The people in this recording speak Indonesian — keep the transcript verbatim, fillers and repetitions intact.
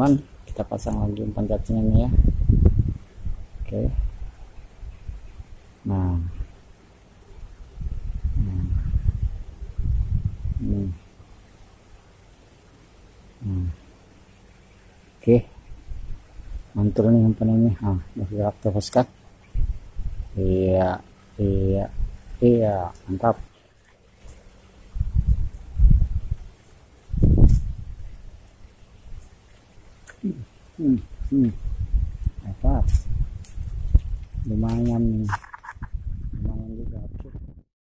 teman-teman. Kita pasang lagi umpan cacingnya ya. Oke. Nah, nah. Hmm. Hmm. Oke, mantul nih umpan ini. Ah, bergerak terus kan? Iya, iya, iya, mantap. Hmm, hmm. Mantap. Lumayan nih.